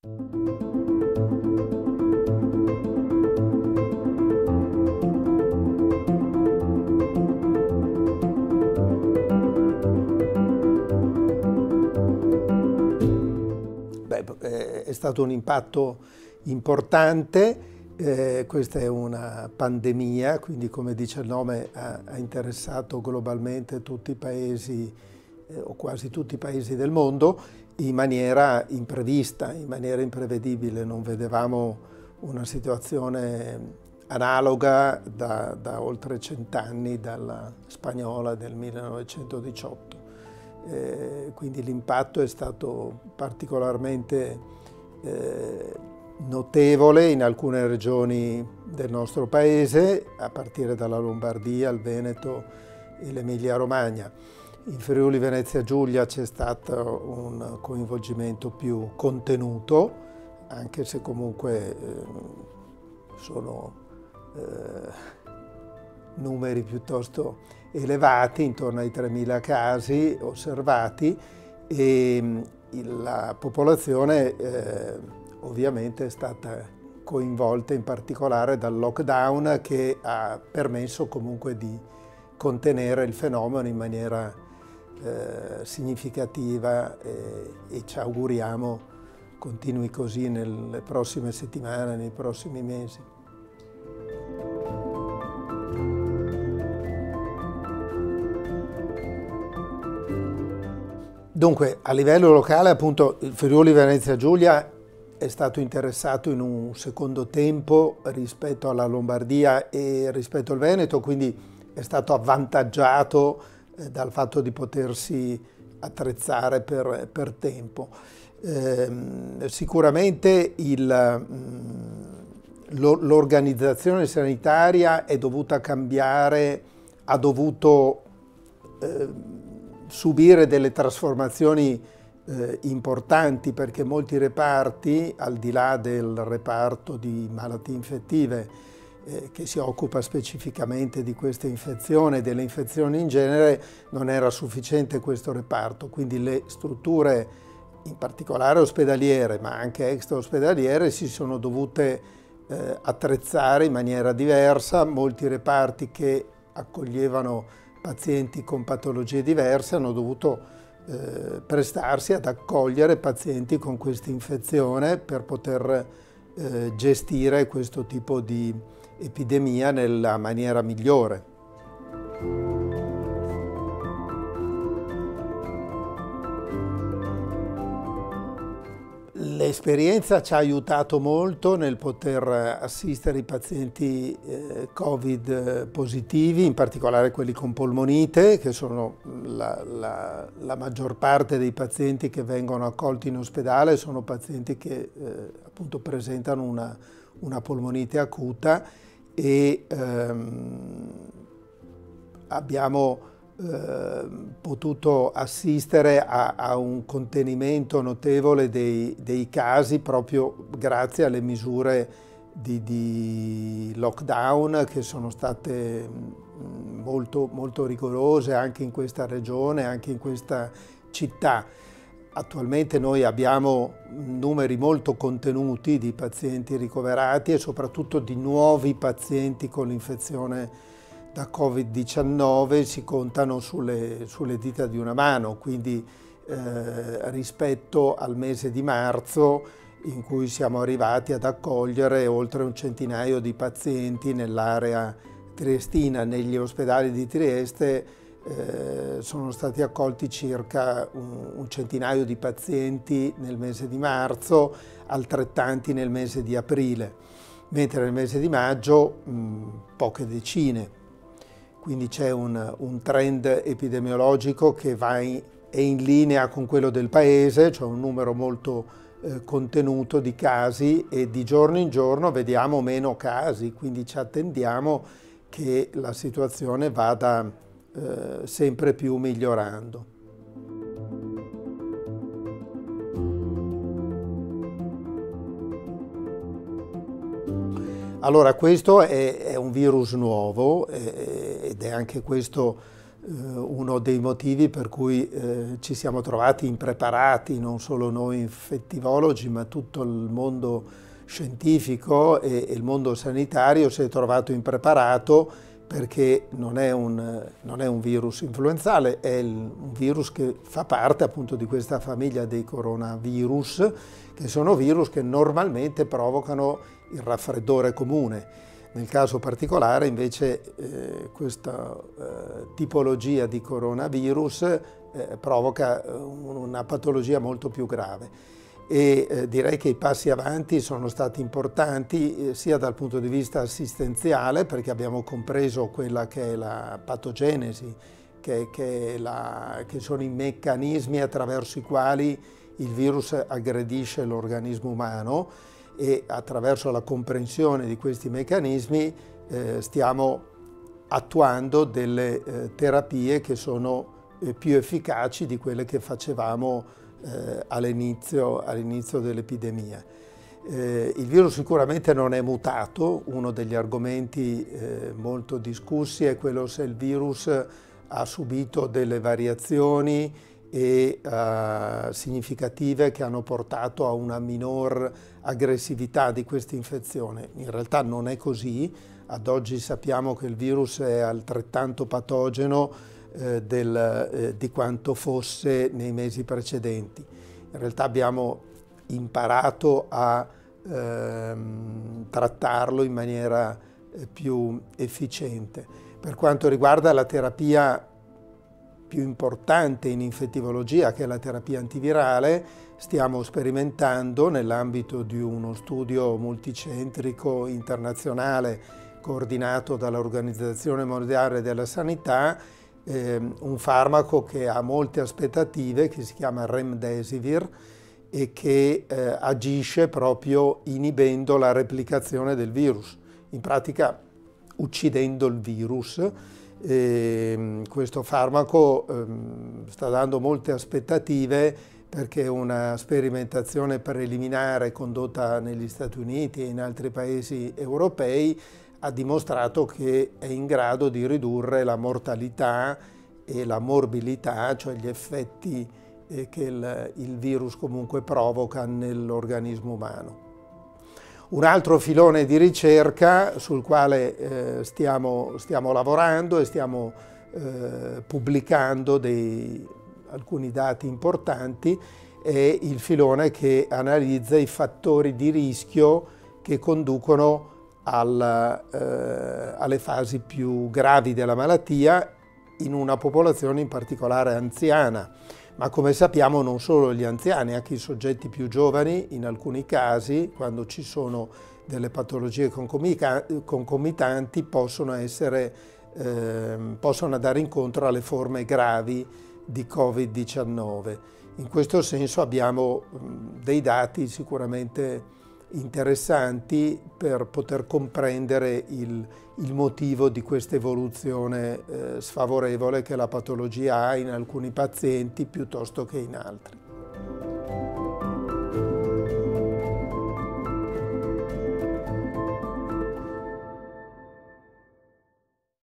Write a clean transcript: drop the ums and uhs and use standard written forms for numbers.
È stato un impatto importante, questa è una pandemia, quindi come dice il nome ha interessato globalmente tutti i paesi o quasi tutti i paesi del mondo in maniera imprevista, in maniera imprevedibile. Non vedevamo una situazione analoga da oltre 100 anni, dalla spagnola del 1918. Quindi l'impatto è stato particolarmente notevole in alcune regioni del nostro paese, a partire dalla Lombardia, il Veneto e l'Emilia-Romagna. In Friuli Venezia Giulia c'è stato un coinvolgimento più contenuto, anche se comunque sono numeri piuttosto elevati, intorno ai 3.000 casi osservati, e la popolazione ovviamente è stata coinvolta in particolare dal lockdown, che ha permesso comunque di contenere il fenomeno in maniera significativa, e ci auguriamo continui così nelle prossime settimane, nei prossimi mesi. Dunque, a livello locale, appunto, il Friuli Venezia Giulia è stato interessato in un secondo tempo rispetto alla Lombardia e rispetto al Veneto, quindi è stato avvantaggiato dal fatto di potersi attrezzare per tempo. Sicuramente l'organizzazione sanitaria è dovuta cambiare, ha dovuto subire delle trasformazioni importanti, perché molti reparti, al di là del reparto di malattie infettive che si occupa specificamente di queste infezioni e delle infezioni in genere, non era sufficiente questo reparto, quindi le strutture in particolare ospedaliere ma anche extraospedaliere si sono dovute attrezzare in maniera diversa. Molti reparti che accoglievano pazienti con patologie diverse hanno dovuto prestarsi ad accogliere pazienti con questa infezione per poter gestire questo tipo di epidemia nella maniera migliore. L'esperienza ci ha aiutato molto nel poter assistere i pazienti Covid positivi, in particolare quelli con polmonite, che sono la maggior parte dei pazienti che vengono accolti in ospedale, sono pazienti che appunto presentano una polmonite acuta, e abbiamo potuto assistere a un contenimento notevole dei casi proprio grazie alle misure di lockdown, che sono state molto, molto rigorose anche in questa regione, anche in questa città. Attualmente noi abbiamo numeri molto contenuti di pazienti ricoverati e soprattutto di nuovi pazienti con l'infezione da Covid-19 si contano sulle dita di una mano, quindi rispetto al mese di marzo, in cui siamo arrivati ad accogliere oltre un centinaio di pazienti nell'area triestina. Negli ospedali di Trieste sono stati accolti circa un centinaio di pazienti nel mese di marzo, altrettanti nel mese di aprile, mentre nel mese di maggio poche decine. Quindi c'è un trend epidemiologico che è in linea con quello del paese, cioè un numero molto contenuto di casi, e di giorno in giorno vediamo meno casi, quindi ci attendiamo che la situazione vada sempre più migliorando. Allora, questo è un virus nuovo ed è anche questo uno dei motivi per cui ci siamo trovati impreparati, non solo noi infettivologi, ma tutto il mondo scientifico e il mondo sanitario si è trovato impreparato, perché non è un virus influenzale, è un virus che fa parte appunto di questa famiglia dei coronavirus, che sono virus che normalmente provocano il raffreddore comune. Nel caso particolare invece questa tipologia di coronavirus provoca una patologia molto più grave. E direi che i passi avanti sono stati importanti sia dal punto di vista assistenziale, perché abbiamo compreso quella che è la patogenesi, che sono i meccanismi attraverso i quali il virus aggredisce l'organismo umano, e attraverso la comprensione di questi meccanismi stiamo attuando delle terapie che sono più efficaci di quelle che facevamo all'inizio dell'epidemia. Il virus sicuramente non è mutato. Uno degli argomenti molto discussi è quello se il virus ha subito delle variazioni significative che hanno portato a una minor aggressività di questa infezione. In realtà non è così. Ad oggi sappiamo che il virus è altrettanto patogeno di quanto fosse nei mesi precedenti. In realtà abbiamo imparato a trattarlo in maniera più efficiente. Per quanto riguarda la terapia più importante in infettivologia, che è la terapia antivirale, stiamo sperimentando nell'ambito di uno studio multicentrico internazionale coordinato dall'Organizzazione Mondiale della Sanità un farmaco che ha molte aspettative, che si chiama Remdesivir e che agisce proprio inibendo la replicazione del virus, in pratica uccidendo il virus. Questo farmaco sta dando molte aspettative, perché una sperimentazione preliminare condotta negli Stati Uniti e in altri paesi europei ha dimostrato che è in grado di ridurre la mortalità e la morbilità, cioè gli effetti che il virus comunque provoca nell'organismo umano. Un altro filone di ricerca sul quale stiamo lavorando e stiamo pubblicando alcuni dati importanti è il filone che analizza i fattori di rischio che conducono alle fasi più gravi della malattia in una popolazione in particolare anziana. Ma come sappiamo non solo gli anziani, anche i soggetti più giovani, in alcuni casi, quando ci sono delle patologie concomitanti, possono andare incontro alle forme gravi di Covid-19. In questo senso abbiamo dei dati sicuramente interessanti per poter comprendere il motivo di questa evoluzione sfavorevole che la patologia ha in alcuni pazienti piuttosto che in altri.